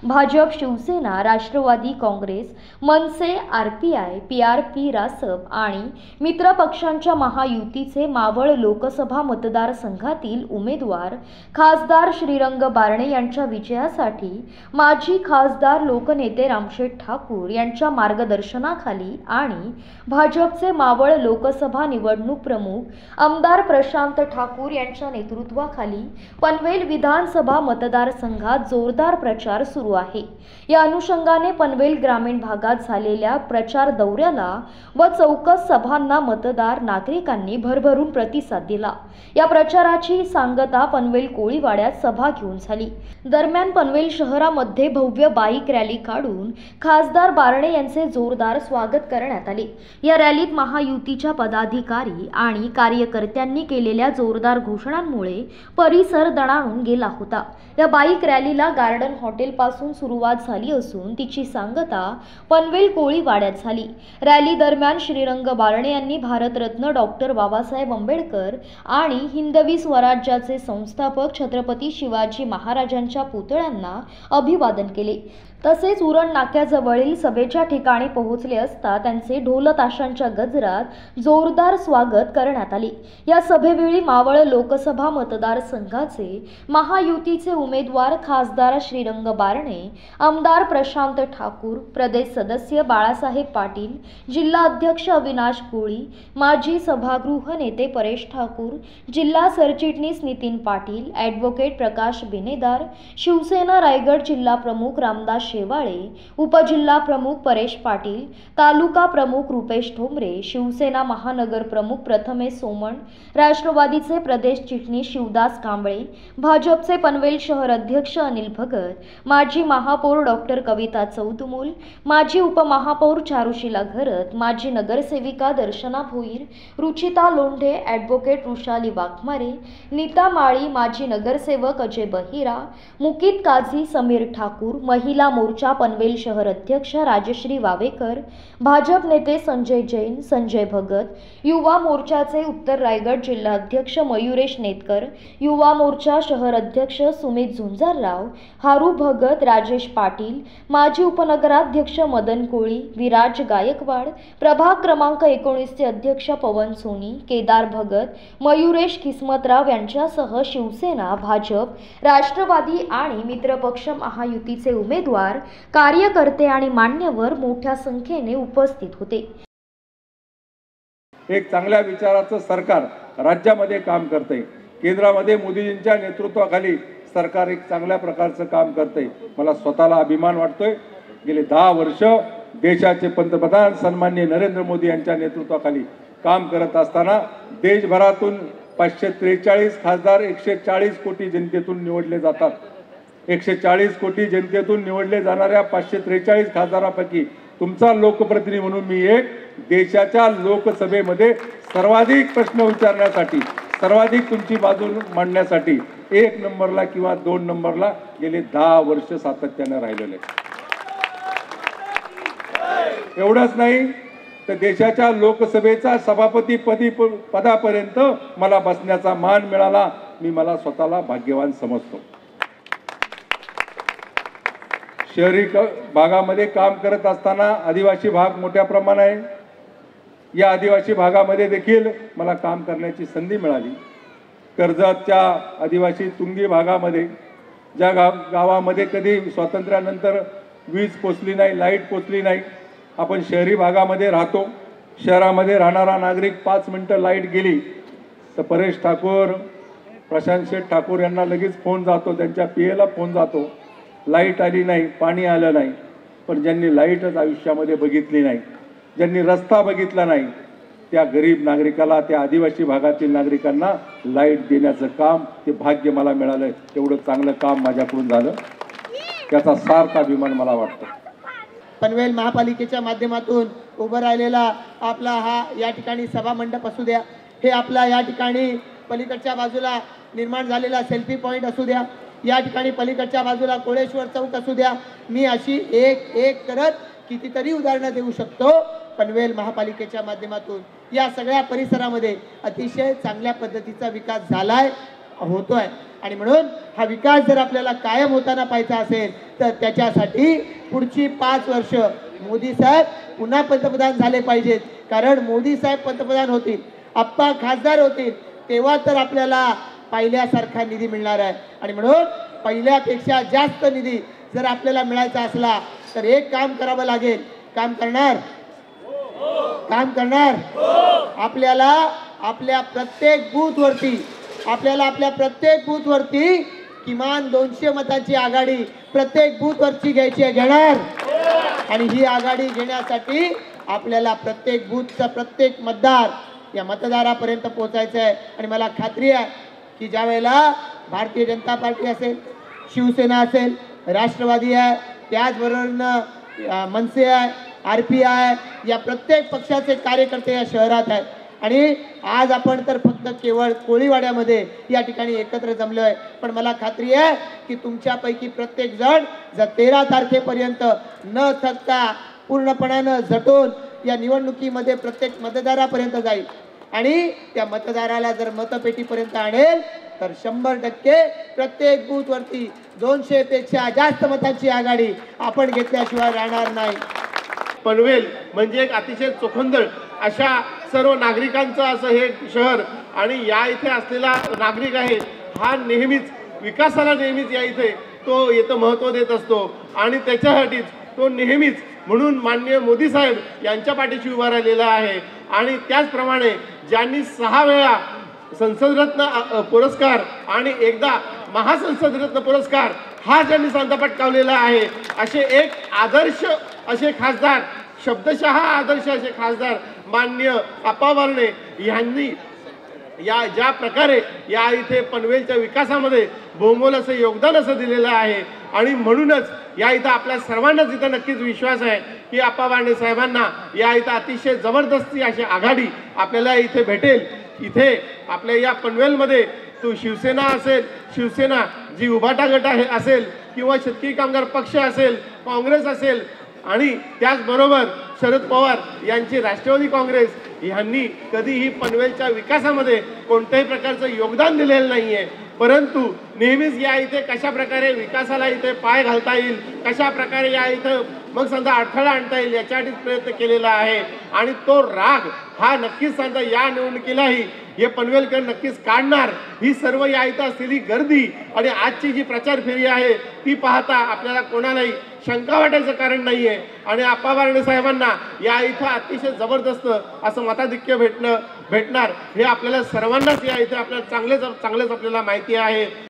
भाजप, शिवसेना, राष्ट्रवादी काँग्रेस, मनसे, RPI, PRP, Rasap आणि मित्र पक्षांच्या महायुतीचे मावळ लोकसभा मतदारसंघातील उमेदवार खासदार श्रीरंग बारणे यांच्या विजयासाठी माजी खासदार लोकनेते रामशेठ ठाकूर यांच्या मार्गदर्शनाखाली आणि भाजपचे मावळ लोकसभा निवडणूक प्रमुख आमदार प्रशांत ठाकूर यांच्या नेतृत्वाखाली पनवेल विधानसभा मतदारसंघात जोरदार प्रचार सुरू आहे। या अनुषंगाने पनवेल ग्रामीण भागात झालेल्या प्रचार दौऱ्याला व चौकस सभांना मतदार नागरिकांनी भरभरून प्रतिसाद दिला। या प्रचाराची सांगता पनवेल कोळीवाड्यात सभा घेऊन झाली। दरम्यान पनवेल शहरामध्ये भव्य बाईक रॅली काढून खासदार बारणे यांचे जोरदार स्वागत करण्यात आले। या रॅलीत महायुतीच्या पदाधिकारी आणि कार्यकर्त्यांनी केलेल्या जोरदार घोषणांमुळे परिसर दणाणून गेला होता। या बाईक रॅलीला गार्डन हॉटेल पासून सुरुवात झाली असून तिची सांगता पनवेल कोळीवाड्यात झाली। रॅली दरम्यान श्रीरंग बारणे यांनी भारतरत्न डॉक्टर बाबासाहेब आंबेडकर आणि हिंदवी स्वराज्याचे संस्थापक छत्रपती शिवाजी महाराजांच्या पुतळ्यांना अभिवादन केले। तसेच उरण नाक्याजवळील सभेच्या ठिकाणी पोहोचले असता त्यांचे ढोल ताशांच्या गजरात जोरदार स्वागत करण्यात आले। या सभेवेळी मावळ लोकसभा मतदारसंघाचे महायुतीचे उमेदवार खासदार श्रीरंग बारणे, आमदार प्रशांत ठाकूर, प्रदेश सदस्य बाळासाहेब पाटील, जिल्हा अध्यक्ष अविनाश कोळी, माजी सभागृह नेते परेश ठाकूर, जिल्हा सरचिटणीस नितीन पाटील, ॲडव्होकेट प्रकाश बिनेदार, शिवसेना रायगड जिल्हा प्रमुख रामदास शेवाळे, उपजिल्हा प्रमुख परेश पाटील, तालुका प्रमुख रुपेश ठोंबरे, शिवसेना महानगर प्रमुख प्रथमेश सोमण, राष्ट्रवादीचे प्रदेश चिटणीस शिवदास कांबळे, भाजपचे पनवेल शहर अध्यक्ष अनिल भगत, माजी महापौर डॉक्टर कविता चौतमोल, माजी उपमहापौर चारुशीला घरत, माजी नगरसेविका दर्शना भोईर, रुचिता लोंढे, ॲडव्होकेट वृषाली वाघमारे, नीता माळी, माजी नगरसेवक अजय बहिरा, मुकीत काझी समीर ठाकूर, महिला मोर्चा पनवेल शहर अध्यक्ष राजश्री वावेकर, भाजप नेते संजय जैन, संजय भगत, युवा मोर्चाचे उत्तर रायगड जिल्हा अध्यक्ष मयुरेश नेतकर, युवा मोर्चा शहर अध्यक्ष सुमित झुंजारराव, हारू भगत, राजेश पाटील, माजी उपनगराध्यक्ष मदन कोळी, विराज गायकवाड, प्रभाग क्रमांक 19 चे अध्यक्ष पवन सोनी, केदार भगत, मयुरेश किस्मतराव यांच्यासह शिवसेना, भाजप, राष्ट्रवादी आणि मित्रपक्ष महायुतीचे उमेदवार, कार्यकर्ते आणि मान्यवर मोठ्या संख्येने उपस्थित होते। एक चांगल्या विचाराचं सरकार राज्यामध्ये काम करते। केंद्रामध्ये मोदीजींच्या नेतृत्वाखाली सरकार एक चांगल्या प्रकारचं काम करते। मला स्वतःला अभिमान वाटतोय। गेले 10 वर्ष देशाचे पंतप्रधान सन्माननीय नरेंद्र मोदी यांच्या नेतृत्वाखाली काम करत असताना देशभरातून 543 खासदार 140 कोटी जनतेतून निवडले जातात। 140 कोटी जनतेतून निवडले जाणाऱ्या 543 खासदारांपैकी तुमचा लोकप्रतिनिधी म्हणून मी एक देशाच्या लोकसभेमध्ये सर्वाधिक प्रश्न विचारण्यासाठी, सर्वाधिक तुमची बाजू मांडण्यासाठी 1 नंबरला किंवा 2 नंबरला गेले 10 वर्ष सातत्याने राहिलेले। एवढंच नाही तर देशाच्या लोकसभेचा सभापती पदापर्यंत मला बसण्याचा मान मिळाला। मी मला स्वतःला भाग्यवान समजतो। शहरी भागामध्ये काम करत असताना आदिवासी भाग मोठ्या प्रमाणात आहे। या आदिवासी भागामध्ये देखील मला काम करण्याची संधी मिळाली। कर्जतच्या आदिवासी तुंगी भागामध्ये ज्या गावामध्ये कधी स्वातंत्र्यानंतर वीज पोचली नाही, लाईट पोचली नाही, आपण शहरी भागामध्ये राहतो। शहरामध्ये राहणारा नागरिक 5 मिनिटं लाईट गेली तर परेश ठाकूर, प्रशांत शेठ ठाकूर यांना लगेच फोन जातो, त्यांच्या PA फोन जातो। लाईट आली नाही, पाणी आलं नाही, पण ज्यांनी लाईटच आयुष्यामध्ये बघितली नाही, ज्यांनी रस्ता बघितला नाही, त्या गरीब नागरिकाला, त्या आदिवासी भागातील नागरिकांना लाईट देण्याचं काम, ते भाग्य मला मिळालं। एवढं चांगलं काम माझ्याकडून झालं, त्याचा सार्थ अभिमान मला वाटतो। पनवेल महापालिकेच्या माध्यमातून उभं राहिलेला आपला हा या ठिकाणी सभा मंडप असू द्या, हे आपला या ठिकाणी पलीकडच्या बाजूला निर्माण झालेला सेल्फी पॉइंट असू द्या, या ठिकाणी पलीकडच्या बाजूला कोळेश्वर चौक असू द्या, मी अशी एक एक करत कितीतरी उदाहरणं देऊ शकतो। पनवेल महापालिकेच्या माध्यमातून या सगळ्या परिसरामध्ये अतिशय चांगल्या पद्धतीचा विकास झालाय होतोय आणि म्हणून हा विकास जर आपल्याला कायम होताना पाहायचा असेल तर त्याच्यासाठी पुढची 5 वर्ष मोदी साहेब पुन्हा पंतप्रधान झाले पाहिजेत. कारण मोदी साहेब पंतप्रधान होतील, आप्पा खासदार होतील, तेव्हा तर आपल्याला पहिल्यासारखा निधी मिळणार आहे. आणि म्हणून पहिल्यापेक्षा जास्त निधी जर आपल्याला मिळायचा असला तर एक काम करावं लागेल. काम करणार आपल्याला आपल्या प्रत्येक बूथ वरती किमान 200 मतांची आघाडी प्रत्येक बूथ वरची घेणार. आणि ही आघाडी घेण्यासाठी आपल्याला प्रत्येक बूथचा प्रत्येक मतदार या मतदारापर्यंत पोहोचायचं आहे. आणि मला खात्री आहे की ज्या वेळेला भारतीय जनता पार्टी असेल, शिवसेना असेल, राष्ट्रवादी आहे, त्याचबरोबर मनसे आहे, RPI या प्रत्येक पक्षाचे कार्यकर्ते या शहरात आहेत. आणि आज आपण तर फक्त केवळ कोळीवाड्यामध्ये या ठिकाणी एकत्र जमलो आहे. पण मला खात्री आहे की तुमच्यापैकी प्रत्येक जण जर 13 तारखेपर्यंत न थकता पूर्णपणानं झटून या निवडणुकीमध्ये प्रत्येक मतदारापर्यंत जाईल आणि त्या मतदाराला जर मतपेटीपर्यंत आणेल तर 100% प्रत्येक बूथवरती 200 पेक्षा जास्त मतांची आघाडी आपण घेतल्याशिवाय राहणार नाही. पनवेल म्हणजे एक अतिशय चोखंदळ अशा सर्व नागरिकांचं असं हे शहर आणि या इथे असलेला नागरिक आहे हा नेहमीच विकासाला नेहमीच या इथे तो येतं महत्त्व देत असतो. आणि त्याच्यासाठीच तो नेहमीच म्हणून माननीय मोदी साहेब यांच्या पाठीशी उभा राहिलेला आहे. आणि त्याचप्रमाणे ज्यांनी 6 वेळा संसदरत्न पुरस्कार आणि एकदा महासंसदरत्न पुरस्कार हा ज्यांनी सांधा पटकावलेला आहे असे एक आदर्श असे खासदार, शब्दशः आदर्श असे खासदार माननीय आप्पा बारणे यांनी या ज्या प्रकारे या इथे पनवेलच्या विकासामध्ये बहुमोल असं योगदान असं दिलेलं आहे. आणि म्हणूनच या इथं आपल्या सर्वांनाच इथं नक्कीच विश्वास आहे की आप्पा बारणे साहेबांना या इथं अतिशय जबरदस्ती अशी आघाडी आपल्याला इथे भेटेल. इथे आपल्या या पनवेलमध्ये तो शिवसेना असेल, शिवसेना जी उभाटा गट आहे असेल किंवा शेतकरी कामगार पक्ष असेल, काँग्रेस असेल आणि त्याचबरोबर शरद पवार यांची राष्ट्रवादी काँग्रेस यांनी कधीही पनवेलच्या विकासामध्ये कोणत्याही प्रकारचं योगदान दिलेलं नाही आहे. परंतु नेहमीच या इथे कशा प्रकारे विकासाला इथे पाय घालता येईल, कशा प्रकारे या इथं मग समजा अडथळा आणता येईल याच्यासाठीच प्रयत्न केलेला आहे. आणि तो राग हा नक्कीच समजा या निवडणुकीलाही हे पनवेलकर नक्कीच काढणार. ही सर्व या इथं असलेली गर्दी आणि आजची जी प्रचार फेरी आहे ती पाहता आपल्याला कोणालाही शंका वाटायचं कारण नाही आहे. आणि आप्पा बारणे साहेबांना या इथं अतिशय जबरदस्त असं मताधिक्य भेटणार हे आपल्याला सर्वांनाच या इथे आपल्याला चांगलेच आपल्याला माहिती आहे.